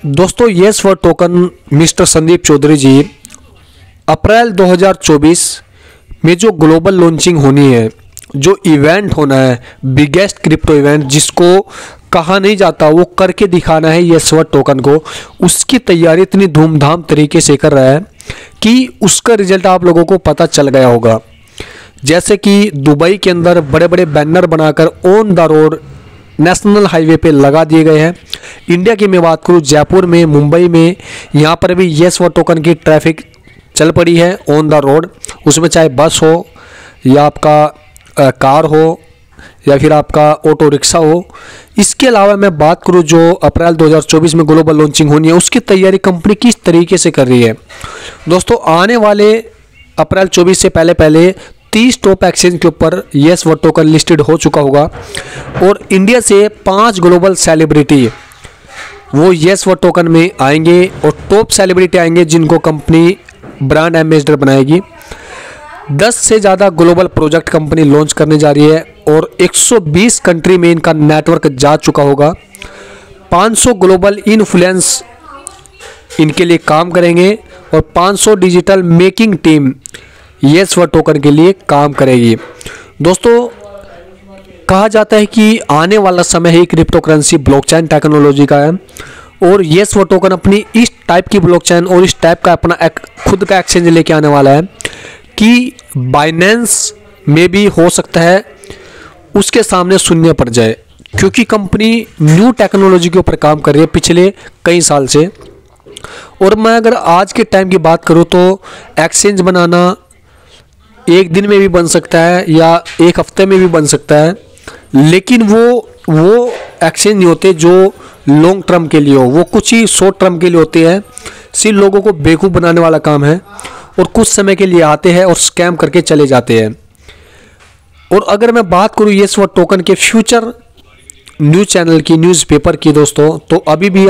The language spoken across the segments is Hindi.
दोस्तों yes for token mister Sandeep Chaudhary ji April 2024 में जो ग्लोबल लॉन्चिंग होनी है, जो इवेंट होना है, बिगेस्ट क्रिप्टो इवेंट जिसको कहा नहीं जाता वो करके दिखाना है येस फॉर टोकन को, उसकी तैयारी इतनी धूमधाम तरीके से कर रहा है कि उसका रिजल्ट आप लोगों को पता चल गया होगा। जैसे कि दुबई के अंदर बड़े बड़े बैनर बनाकर on the road national highway पे लगा दिए गए हैं। इंडिया की मैं बात करूँ, जयपुर में, मुंबई में, यहाँ पर भी येस फॉर टोकन की ट्रैफिक चल पड़ी है ऑन द रोड। उसमें चाहे बस हो या आपका कार हो या फिर आपका ऑटो रिक्शा हो। इसके अलावा मैं बात करूँ जो अप्रैल 2024 में ग्लोबल लॉन्चिंग होनी है, उसकी तैयारी कंपनी किस तरीके से कर रही है। दोस्तों आने वाले अप्रैल 24 से पहले 30 टॉप एक्सचेंज के ऊपर येस फॉर टोकन लिस्टेड हो चुका होगा और इंडिया से 5 ग्लोबल सेलिब्रिटी वो येस फॉर टोकन में आएंगे और टॉप सेलिब्रिटी आएंगे जिनको कंपनी ब्रांड एम्बेसडर बनाएगी। 10 से ज़्यादा ग्लोबल प्रोजेक्ट कंपनी लॉन्च करने जा रही है और 120 कंट्री में इनका नेटवर्क जा चुका होगा। 500 ग्लोबल इन्फ्लुएंस इनके लिए काम करेंगे और 500 digital making team yes for token के लिए काम करेगी। दोस्तों कहा जाता है कि आने वाला समय ही क्रिप्टो करेंसी ब्लॉकचेन टेक्नोलॉजी का है और येस फॉर टोकन अपनी इस टाइप की ब्लॉकचेन और इस टाइप का अपना खुद का एक्सचेंज लेके आने वाला है कि बाइनेंस में भी हो सकता है उसके सामने शून्य पड़ जाए, क्योंकि कंपनी न्यू टेक्नोलॉजी के ऊपर काम कर रही है पिछले कई साल से। और मैं अगर आज के टाइम की बात करूँ तो एक्सचेंज बनाना एक दिन में भी बन सकता है या एक हफ्ते में भी बन सकता है, लेकिन वो एक्सचेंज नहीं होते जो लॉन्ग टर्म के लिए हो, वो कुछ ही शॉर्ट टर्म के लिए होते हैं। सिर्फ लोगों को बेवकूफ़ बनाने वाला काम है और कुछ समय के लिए आते हैं और स्कैम करके चले जाते हैं। और अगर मैं बात करूँ येस फॉर टोकन के फ्यूचर न्यूज़ चैनल की, न्यूज़पेपर की दोस्तों, तो अभी भी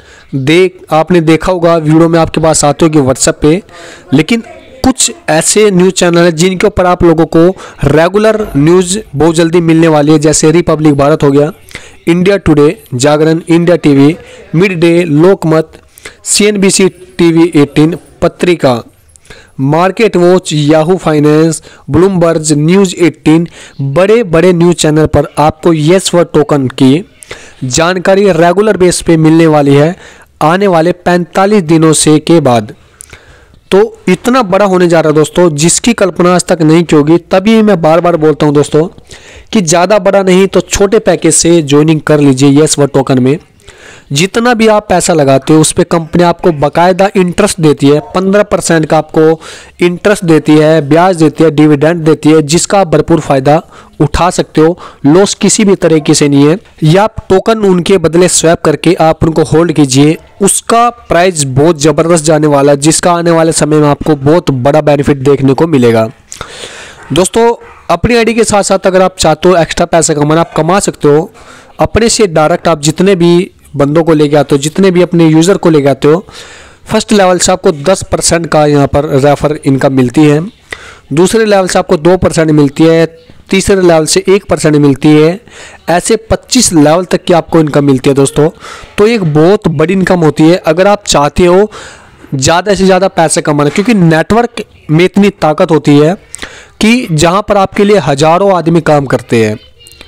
आपने देखा होगा वीडियो में आपके पास आते होगी व्हाट्सएप पे, लेकिन कुछ ऐसे न्यूज़ चैनल हैं जिनके ऊपर आप लोगों को रेगुलर न्यूज़ बहुत जल्दी मिलने वाली है। जैसे रिपब्लिक भारत हो गया, India today, Jagran, India TV, mid day, Lokmat, CNBC TV 18, Patrika, market watch, Yahoo finance, Bloomberg, news 18, बड़े बड़े न्यूज़ चैनल पर आपको येस फॉर टोकन की जानकारी रेगुलर बेस पे मिलने वाली है आने वाले 45 दिनों से के बाद। तो इतना बड़ा होने जा रहा है दोस्तों, जिसकी कल्पना आज तक नहीं की होगी। तभी मैं बार बार बोलता हूं दोस्तों कि ज़्यादा बड़ा नहीं तो छोटे पैकेज से ज्वाइनिंग कर लीजिए येस फॉर टोकन में। जितना भी आप पैसा लगाते हो उस पर कंपनी आपको बाकायदा इंटरेस्ट देती है, 15% का आपको इंटरेस्ट देती है, ब्याज देती है, डिविडेंड देती है, जिसका आप भरपूर फायदा उठा सकते हो। लॉस किसी भी तरीके से नहीं है। या आप टोकन उनके बदले स्वैप करके आप उनको होल्ड कीजिए, उसका प्राइस बहुत ज़बरदस्त जाने वाला है, जिसका आने वाले समय में आपको बहुत बड़ा बेनिफिट देखने को मिलेगा। दोस्तों अपनी आईडी के साथ साथ अगर आप चाहते हो एक्स्ट्रा पैसा कमाना, आप कमा सकते हो। अपने से डायरेक्ट आप जितने भी बंदों को लेके आते हो, जितने भी अपने यूज़र को लेके आते हो, फर्स्ट लेवल से आपको 10% का यहाँ पर रेफर इनकम मिलती है, दूसरे लेवल से आपको 2% मिलती है, तीसरे लेवल से 1% मिलती है, ऐसे 25 लेवल तक की आपको इनकम मिलती है दोस्तों। तो एक बहुत बड़ी इनकम होती है अगर आप चाहते हो ज़्यादा से ज़्यादा पैसे कमाना, क्योंकि नेटवर्क में इतनी ताकत होती है कि जहाँ पर आपके लिए हज़ारों आदमी काम करते हैं,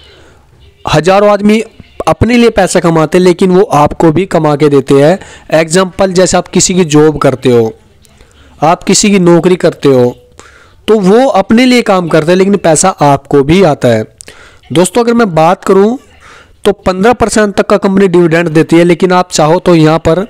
हज़ारों आदमी अपने लिए पैसा कमाते हैं, लेकिन वो आपको भी कमा के देते हैं। एग्जाम्पल जैसे आप किसी की जॉब करते हो, आप किसी की नौकरी करते हो, तो वो अपने लिए काम करते हैं लेकिन पैसा आपको भी आता है। दोस्तों अगर मैं बात करूं तो 15% तक का कंपनी डिविडेंड देती है, लेकिन आप चाहो तो यहाँ पर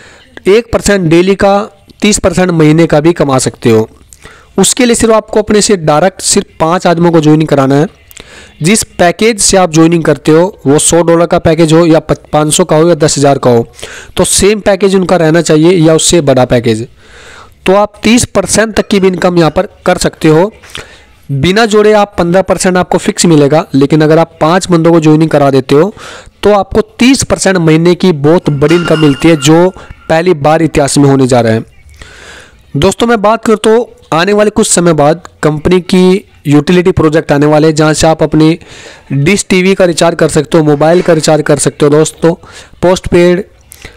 1% डेली का, 30% महीने का भी कमा सकते हो। उसके लिए सिर्फ आपको अपने से डायरेक्ट सिर्फ 5 आदमियों को ज्वाइनिंग कराना है। जिस पैकेज से आप ज्वाइनिंग करते हो वो $100 का पैकेज हो या 500 का हो या 10,000 का हो, तो सेम पैकेज उनका रहना चाहिए या उससे बड़ा पैकेज। तो आप 30% तक की भी इनकम यहाँ पर कर सकते हो। बिना जोड़े आप 15% आपको फिक्स मिलेगा, लेकिन अगर आप 5 बंदों को ज्वाइनिंग करा देते हो तो आपको 30% महीने की बहुत बड़ी इनकम मिलती है, जो पहली बार इतिहास में होने जा रहा है। दोस्तों मैं बात करूँ तो आने वाले कुछ समय बाद कंपनी की यूटिलिटी प्रोजेक्ट आने वाले हैं, जहाँ से आप अपनी डिश टीवी का रिचार्ज कर सकते हो, मोबाइल का रिचार्ज कर सकते हो दोस्तों, पोस्ट पेड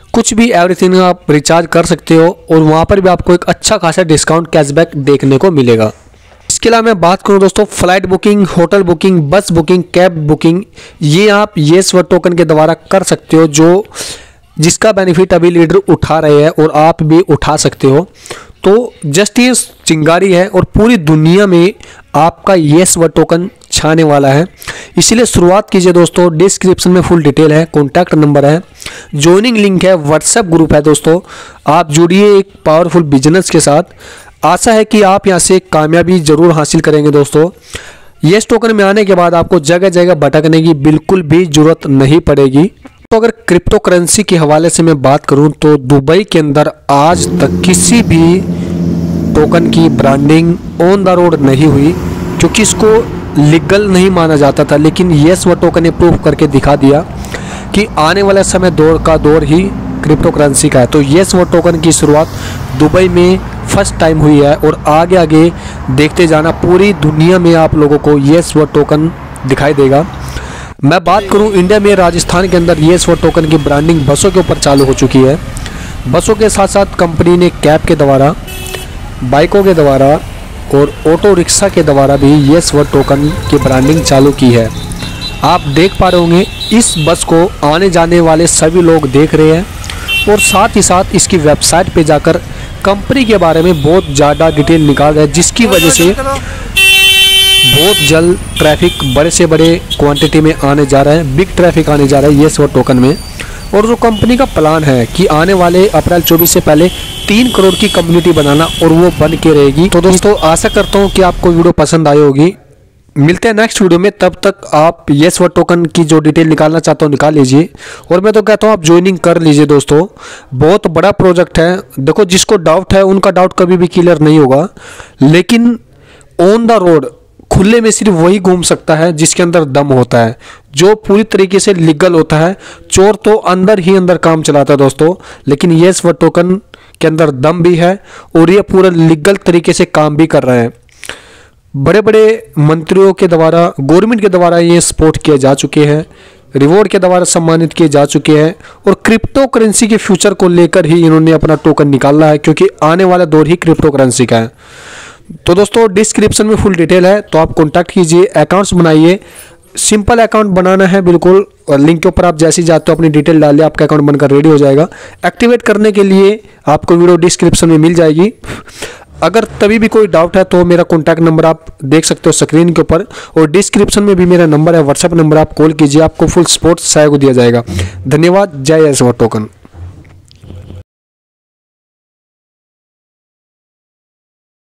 कुछ भी एवरीथिंग आप रिचार्ज कर सकते हो और वहाँ पर भी आपको एक अच्छा खासा डिस्काउंट कैशबैक देखने को मिलेगा। इसके अलावा मैं बात करूं दोस्तों flight booking, hotel booking, bus booking, cab booking, ये आप येस वर्ड टोकन के द्वारा कर सकते हो, जो जिसका बेनिफिट अभी लीडर उठा रहे हैं और आप भी उठा सकते हो। तो जस्ट ये चिंगारी है और पूरी दुनिया में आपका येस वर्ड टोकन छाने वाला है। इसीलिए शुरुआत कीजिए दोस्तों। डिस्क्रिप्शन में फुल डिटेल है, कॉन्टैक्ट नंबर है, ज्वाइनिंग लिंक है, व्हाट्सएप ग्रुप है दोस्तों। आप जुड़िए एक पावरफुल बिजनेस के साथ। आशा है कि आप यहाँ से कामयाबी जरूर हासिल करेंगे दोस्तों। येस टोकन में आने के बाद आपको जगह जगह भटकने की बिल्कुल भी जरूरत नहीं पड़ेगी। तो अगर क्रिप्टो करेंसी के हवाले से मैं बात करूं तो दुबई के अंदर आज तक किसी भी टोकन की ब्रांडिंग ऑन द रोड नहीं हुई, क्योंकि इसको लीगल नहीं माना जाता था। लेकिन येस वर्ड टोकन ने प्रूव करके दिखा दिया कि आने वाला समय दौर ही क्रिप्टो करेंसी का है। तो येस वर्ड टोकन की शुरुआत दुबई में फर्स्ट टाइम हुई है और आगे आगे देखते जाना पूरी दुनिया में आप लोगों को येस वर्ड टोकन दिखाई देगा। मैं बात करूं इंडिया में, राजस्थान के अंदर येस वर्ड टोकन की ब्रांडिंग बसों के ऊपर चालू हो चुकी है। बसों के साथ साथ कंपनी ने कैब के द्वारा, बाइकों के द्वारा और ऑटो रिक्शा के द्वारा भी येस वर्ड टोकन की ब्रांडिंग चालू की है। आप देख पा रहे होंगे इस बस को आने जाने वाले सभी लोग देख रहे हैं और साथ ही साथ इसकी वेबसाइट पे जाकर कंपनी के बारे में बहुत ज़्यादा डिटेल निकाल रहे हैं, जिसकी वजह से बहुत जल्द ट्रैफिक बड़े से बड़े क्वांटिटी में आने जा रहा है, बिग ट्रैफिक आने जा रहा है येस वर्ड टोकन में। और जो कंपनी का प्लान है कि आने वाले अप्रैल 24 से पहले 3 करोड़ की कम्युनिटी बनाना और वो बन के रहेगी। तो दोस्तों आशा करता हूँ कि आपको वीडियो पसंद आई होगी। मिलते हैं नेक्स्ट वीडियो में, तब तक आप येस वर्ड टोकन की जो डिटेल निकालना चाहते हो निकाल लीजिए। और मैं तो कहता हूँ आप ज्वाइनिंग कर लीजिए दोस्तों, बहुत बड़ा प्रोजेक्ट है। देखो जिसको डाउट है उनका डाउट कभी भी क्लियर नहीं होगा, लेकिन ऑन द रोड खुले में सिर्फ वही घूम सकता है जिसके अंदर दम होता है, जो पूरी तरीके से लीगल होता है। चोर तो अंदर ही अंदर काम चलाता है दोस्तों, लेकिन येस वर्ड टोकन के अंदर दम भी है और ये पूरा लीगल तरीके से काम भी कर रहे हैं। बड़े बड़े मंत्रियों के द्वारा, गवर्नमेंट के द्वारा ये सपोर्ट किए जा चुके हैं, रिवॉर्ड के द्वारा सम्मानित किए जा चुके हैं और क्रिप्टो करेंसी के फ्यूचर को लेकर ही इन्होंने अपना टोकन निकाला है, क्योंकि आने वाला दौर ही क्रिप्टो करेंसी का है। तो दोस्तों डिस्क्रिप्शन में फुल डिटेल है, तो आप कॉन्टैक्ट कीजिए, अकाउंट्स बनाइए। सिंपल अकाउंट बनाना है बिल्कुल, और लिंक के ऊपर आप जैसे ही जाते हो अपनी डिटेल डालिए, आपका अकाउंट बनकर रेडी हो जाएगा। एक्टिवेट करने के लिए आपको वीडियो डिस्क्रिप्शन में मिल जाएगी। अगर तभी भी कोई डाउट है तो मेरा कॉन्टैक्ट नंबर आप देख सकते हो स्क्रीन के ऊपर, और डिस्क्रिप्शन में भी मेरा नंबर है, व्हाट्सएप नंबर, आप कॉल कीजिए, आपको फुल सपोर्ट सहयोग दिया जाएगा। धन्यवाद। जय येस वर्ड टोकन।